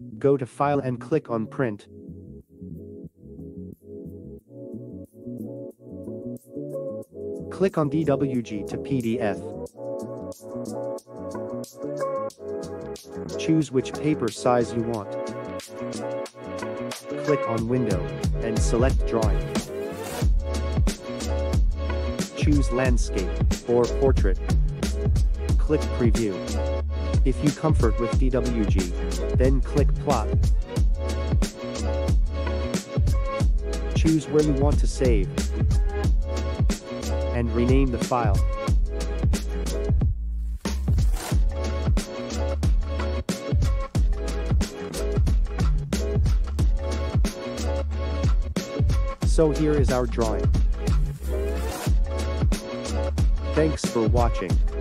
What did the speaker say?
Go to File and click on Print. Click on DWG to PDF. Choose which paper size you want. Click on Window and select Drawing. Choose Landscape or Portrait. Click Preview. If you comfort with DWG, then click Plot. Choose where you want to save and rename the file. So here is our drawing. Thanks for watching.